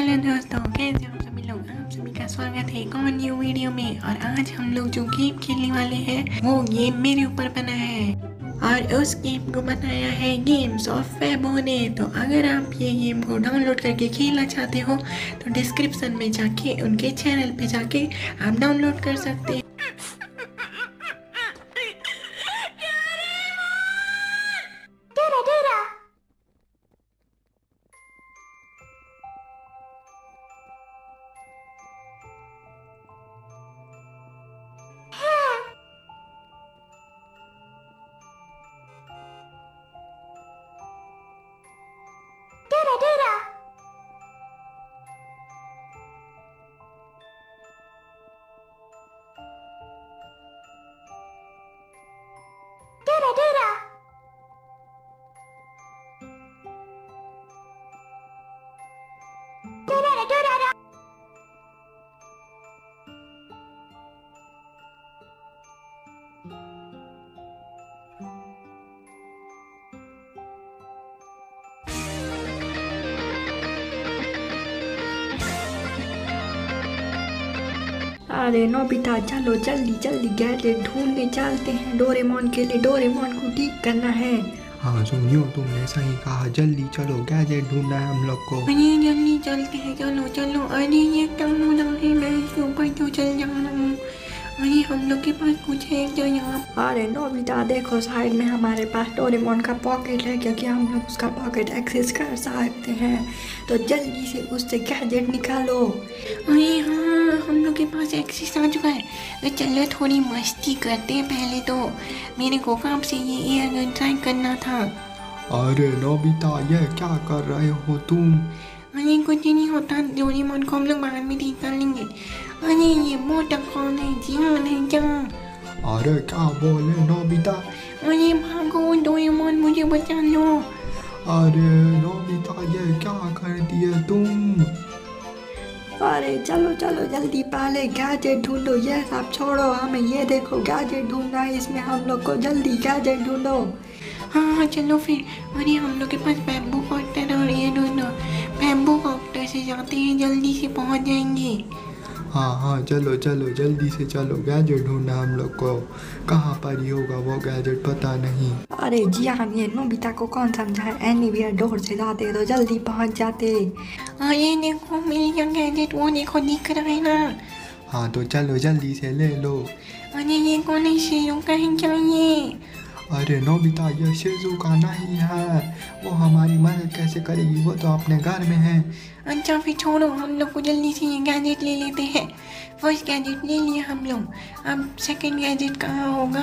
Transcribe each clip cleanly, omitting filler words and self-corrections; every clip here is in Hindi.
हेलो दोस्तों, कैसे हो सभी लोग। आप सभी का स्वागत है एक और न्यू वीडियो में। और आज हम लोग जो गेम खेलने वाले हैं वो गेम मेरे ऊपर बना है और उस गेम को बनाया है गेम्स ऑफ फेबो ने। तो अगर आप ये गेम को डाउनलोड करके खेलना चाहते हो तो डिस्क्रिप्शन में जाके उनके चैनल पे जाके आप डाउनलोड कर सकते हैं। अरे नोबिता, चलो जल्दी जल्दी गैजेट ढूंढने चलते हैं। डोरेमोन के लिए डोरेमोन को ठीक करना है। हाँ सुनियो, तुमने सही कहा, जल्दी चलो, गैजेट ढूंढना है हम लोग को। अरे जल्दी चलते हैं, चलो चलो। अरे ये क्या हो रहा है, मैं इसके ऊपर तो चल जा रहा हूँ। अरे हम लोग के पास कुछ है क्या यहाँ। अरे नोबिता देखो, साइड में हमारे पास डोरेमोन का पॉकेट है, क्योंकि हम लोग उसका पॉकेट एक्सेस कर सकते हैं। तो जल्दी से उससे गैजेट निकालो। अरे हाँ, हम लोग के पास एक्सेस आ चुका है। तो चलो थोड़ी मस्ती करते हैं। पहले तो मेरे को काम से ये एयर ट्राई करना था। अरे नोबिता, ये क्या कर रहे हो तुम? अरे कुछ नहीं होता, डोरेमोन को हम लोग बाद में ठीक कर लेंगे। अरे ये मोटा कौन है, जियान है क्या? अरे क्या बोले नोबिता? अरे भागो डोरेमोन, मुझे बचा लो। अरे नोबिता, ये क्या कर दिए तुम? अरे चलो चलो जल्दी, पहले गैजेट ढूंढो। ये सब छोड़ो, हमें ये देखो गैजेट ढूंढना है इसमें हम लोग को। जल्दी गैजेट ढूंढो। हाँ चलो फिर। अरे हम लोग के पास बैम्बू कॉप्टर और ये दोनों बैम्बू कॉप्टर से जाते हैं, जल्दी से पहुंच जाएंगे। हाँ हाँ, चलो चलो जल्दी से चलो, गैजेट ढूंढना हम लोग को। कहाँ पर ही होगा वो गैजेट, पता नहीं। अरे जी हाँ, ये नोबिता को कौन समझाए, एनीवेयर डोर से जाते तो जल्दी पहुंच जाते। अरे देखो मिल गया गैजेट, वो देखो दिख रहा है ना। हाँ तो चलो जल्दी से ले लो। अरे ये कौन है, शेरों का है क्या ये? अरे नोबिता, ये शिजुका नहीं है, वो हमारी मदद कैसे करेगी, वो तो अपने घर में है। अच्छा फिर छोड़ो, हम लोग को जल्दी से ये गैजेट ले लेते हैं। फर्स्ट गैजेट ले लिया हम लोग, अब सेकंड गैजेट कहाँ होगा।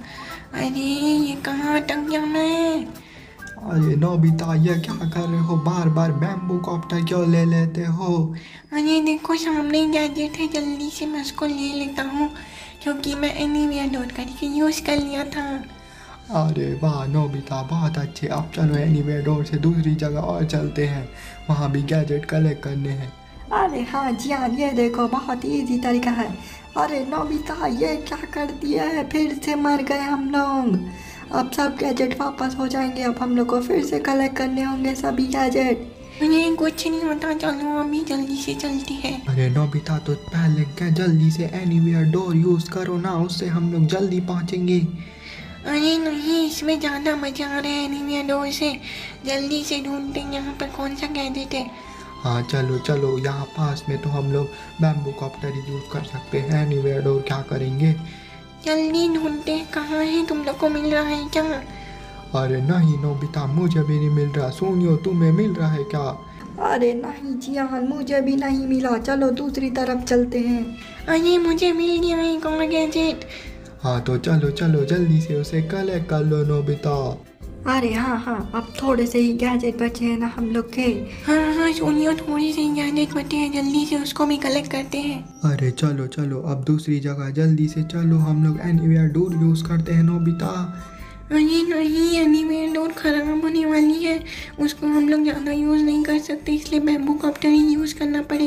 अरे ये कहाँ अटक गया मैं। अरे नोबिता, ये क्या कर रहे हो, बार बार बैम्बू कॉप्टर क्यों ले लेते हो? अरे देखो सामने गैजेट है, जल्दी से मैं उसको ले लेता हूँ, क्योंकि मैं एनीवेयर डॉट करके यूज़ कर लिया था। अरे वाह नोबिता, बहुत अच्छे। अब चलो एनीवेयर डोर से दूसरी जगह और चलते हैं, वहाँ भी गैजेट कलेक्ट करने हैं। अरे हाँ जी हाँ, ये देखो बहुत इजी तरीका है। अरे नोबिता, ये क्या कर दिया है, फिर से मर गए हम लोग। अब सब गैजेट वापस हो जाएंगे, अब हम लोग को फिर से कलेक्ट करने होंगे सभी गैजेट। मुझे कुछ नहीं होता, चलो अभी जल्दी से चलते हैं। अरे नोबिता, तो पहले क्या जल्दी से एनीवेयर डोर यूज़ करो ना, उससे हम लोग जल्दी पहुँचेंगे। अरे नहीं, इसमें ज़्यादा मजा आ रहा है एनीवेयर डोर से। जल्दी से ढूंढते हैं यहाँ पर कौन सा गैजेट है। हाँ चलो चलो, यहाँ पास में तो हम लोग बैम्बू कॉप्टर यूज़ कर सकते हैं। एनीवेयर डोर क्या करेंगे, जल्दी ढूंढते हैं, कहाँ है, तुम लोग को मिल रहा है क्या? अरे नहीं नोबिता, मुझे भी नहीं मिल रहा। सुनियो, तुम्हें मिल रहा है क्या? अरे नहीं जी हाँ, मुझे भी नहीं मिला। चलो दूसरी तरफ चलते हैं। अरे मुझे मिल गया एक और गैजेट। हाँ तो चलो चलो जल्दी से उसे कलेक्ट कर लो नोबिता। अरे हाँ हाँ, अब थोड़े से ही गैजेट बचे हैं ना हम लोग के। हाँ हाँ सुनियो, थोड़ी सी गैजेट बचे हैं, जल्दी से उसको भी कलेक्ट करते हैं। अरे चलो चलो, अब दूसरी जगह जल्दी से चलो, हम लोग एनीवेयर डोर यूज़ करते हैं नोबिता। अरे नहीं, एनीवेयर डोर खराब होने वाली है, उसको हम लोग ज़्यादा यूज़ नहीं कर सकते, इसलिए बैम्बू कॉप्टर ही यूज़ करना पड़ेगा।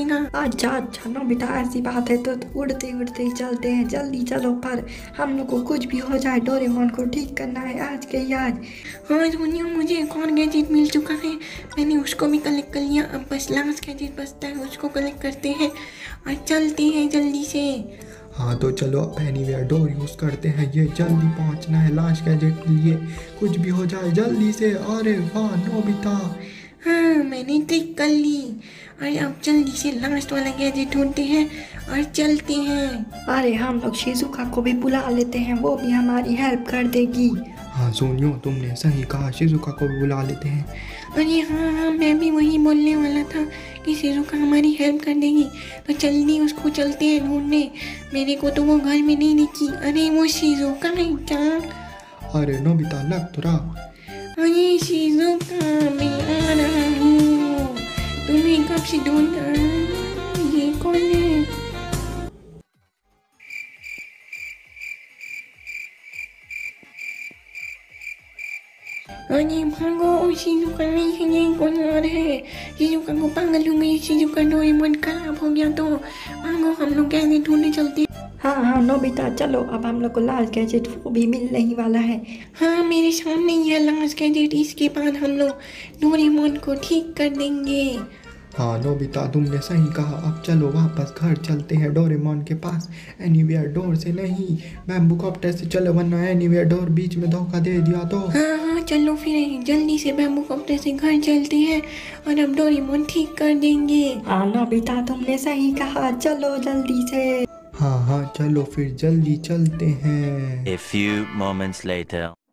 अच्छा अच्छा नोबिता, ऐसी बात है तो उड़ते उड़ते ही चलते हैं, जल्दी चलो। पर हम लोग को कुछ भी हो जाए डोरेमोन को ठीक करना है आज के ही आज। हाँ सोनिया, मुझे एक और गैजेट मिल चुका है, मैंने उसको भी कलेक्ट कर लिया। अब बस लास्ट गैजेट बचता है, उसको कलेक्ट करते हैं और चलते हैं जल्दी से। हाँ तो चलो अब एनीवेयर डोर यूज़ करते हैं, ये जल्दी पहुंचना है लास्ट गैजेट के लिए, कुछ भी हो जाए जल्दी से। अरे वाह नोबिता, हाँ मैंने ट्रिक कर ली। और अब जल्दी से लास्ट वाला गैजेट ढूंढते हैं और चलते हैं। अरे हम लोग शिजुका को भी बुला लेते हैं, वो भी हमारी हेल्प कर देगी। हाँ सोनियो तुमने सही कहा, शिजुका को भी बुला लेते हैं। अरे हाँ मैं भी वही बोलने वाला था कि शिजुका हमारी हेल्प कर देगी, तो जल्दी उसको चलते हैं ढूंढने। मेरे को तो वो घर में नहीं दिखी। अरे वो शिजुका है क्या? अरे नोबिता लग तो रहा। अरे शिजुका मैं आ रहा हूँ, तुम्हें कब से ढूंढ रहा हूँ। ये कौन है? अरे भागो, शिजुका नहीं है, ये कौन आ रहा है? शिजुका को पागल हो गई, शिजुका डोरेमोन खराब हो गया तो भागो, हम लोग कैसे ढूंढने चलते। हाँ हाँ नोबिता चलो, अब हम लोग को लास्ट गैजेट वो भी मिलने ही वाला है। हाँ मेरे सामने ही है लास्ट गैजेट, इसके बाद हम लोग डोरेमोन को ठीक कर देंगे। हाँ नोबिता तुमने सही कहा, अब चलो वापस घर चलते हैं डोरेमोन के पास। एनीवेयर डोर से नहीं, बैम्बू कॉप्टर से चलो, वरना एनीवेयर डोर बीच में धोखा दे दिया तो। हाँ हाँ चलो फिर जल्दी से बैम्बू कॉप्टर से घर चलते हैं और अब डोरेमोन ठीक कर देंगे। हाँ नोबिता तुमने सही कहा, चलो जल्दी से। हाँ हाँ चलो फिर जल्दी चलते हैं। A few moments later.